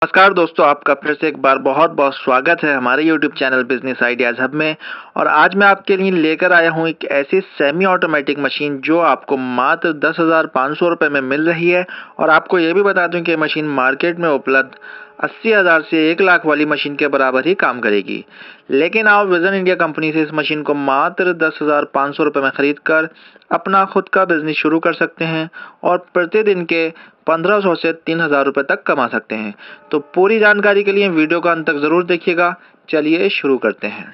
नमस्कार दोस्तों, आपका फिर से एक बार बहुत बहुत स्वागत है हमारे YouTube channel business ideas hub में। और आज मैं आपके लिए लेकर आया हूं एक ऐसी सेमी ऑटोमेटिक मशीन जो आपको मात्र 10,500 रुपये में मिल रही है। और आपको ये भी बता दूं कि मशीन मार्केट में उपलब्ध 80,000 से 1 लाख वाली मशीन के बराबर ही काम करेगी। लेकिन आप विजन इंडिया कंपनी से इस मशीन को मात्र 10,500 रुपये में खरीद कर अपना खुद का बिजनेस शुरू कर सकते हैं और प्रतिदिन के 1500 से 3,000 रुपये तक कमा सकते हैं। तो पूरी जानकारी के लिए वीडियो का अंत तक ज़रूर देखिएगा। चलिए शुरू करते हैं।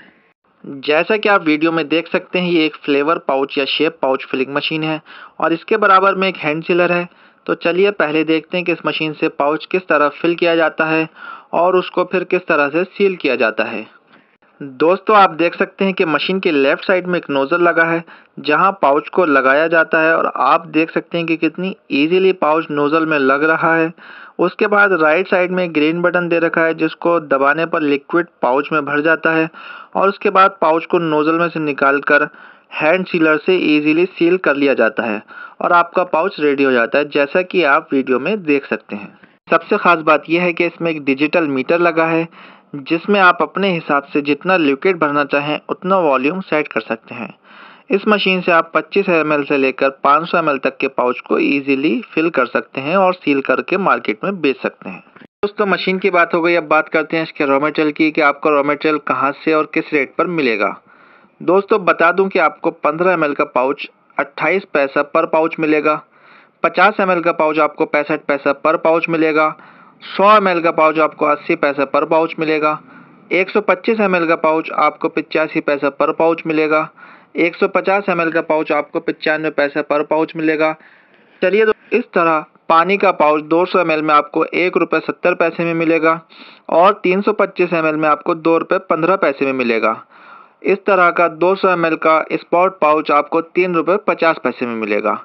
जैसा कि आप वीडियो में देख सकते हैं, ये एक फ्लेवर पाउच या शेप पाउच फिलिंग मशीन है और इसके बराबर में एक हैंड सीलर है। तो चलिए पहले देखते हैं कि इस मशीन से पाउच किस तरह फिल किया जाता है और उसको फिर किस तरह से सील किया जाता है। दोस्तों, आप देख सकते हैं कि मशीन के लेफ्ट साइड में एक नोजल लगा है जहां पाउच को लगाया जाता है और आप देख सकते हैं कि कितनी इजीली पाउच नोजल में लग रहा है। उसके बाद राइट साइड में ग्रीन बटन दे रखा है जिसको दबाने पर लिक्विड पाउच में भर जाता है और उसके बाद पाउच को नोजल में से निकालकर हैंड सीलर से इजीली सील कर लिया जाता है और आपका पाउच रेडी हो जाता है, जैसा कि आप वीडियो में देख सकते हैं। सबसे खास बात यह है कि इसमें एक डिजिटल मीटर लगा है जिसमें आप अपने हिसाब से जितना लिक्विड भरना चाहें उतना वॉल्यूम सेट कर सकते हैं। इस मशीन से आप 25 ml से लेकर 500 ml तक के पाउच को इजीली फिल कर सकते हैं और सील करके मार्केट में बेच सकते हैं। दोस्तों, मशीन की बात हो गई, अब बात करते हैं इसके रॉ मटेरियल की कि आपको रॉ मटेरियल कहाँ से और किस रेट पर मिलेगा। दोस्तों, बता दूं कि आपको 15 ml का पाउच 28 पैसा पर पाउच मिलेगा। 50 ml का पाउच आपको 65 पैसा पर पाउच मिलेगा। 100 ml का पाउच आपको 80 पैसा पर पाउच मिलेगा। 125 ml का पाउच आपको 85 पैसा पर पाउच मिलेगा। 150 ml का पाउच आपको 95 पैसा पर पाउच मिलेगा। चलिए, तो इस तरह पानी का पाउच 200 ml में आपको ₹1.70 में मिलेगा और 325 ml में आपको ₹2.15 में मिलेगा। इस तरह का 200 ml का स्पॉट पाउच आपको ₹3.50 में मिलेगा।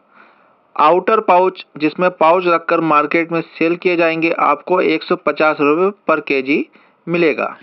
आउटर पाउच जिसमें पाउच रखकर मार्केट में सेल किए जाएंगे आपको 150 रुपये पर केजी मिलेगा।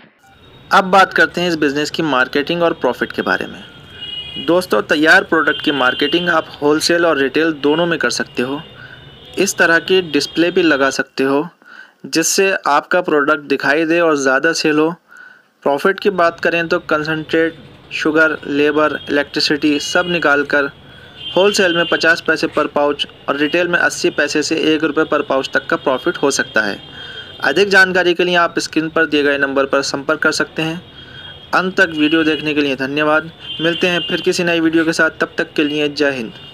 अब बात करते हैं इस बिज़नेस की मार्केटिंग और प्रॉफिट के बारे में। दोस्तों, तैयार प्रोडक्ट की मार्केटिंग आप होलसेल और रिटेल दोनों में कर सकते हो। इस तरह की डिस्प्ले भी लगा सकते हो जिससे आपका प्रोडक्ट दिखाई दे और ज़्यादा सेल हो। प्रॉफिट की बात करें तो कंसंट्रेट, शुगर, लेबर, इलेक्ट्रिसिटी सब निकाल कर होलसेल में 50 पैसे पर पाउच और रिटेल में 80 पैसे से ₹1 पर पाउच तक का प्रॉफिट हो सकता है। अधिक जानकारी के लिए आप स्क्रीन पर दिए गए नंबर पर संपर्क कर सकते हैं। अंत तक वीडियो देखने के लिए धन्यवाद। मिलते हैं फिर किसी नई वीडियो के साथ, तब तक के लिए जय हिंद।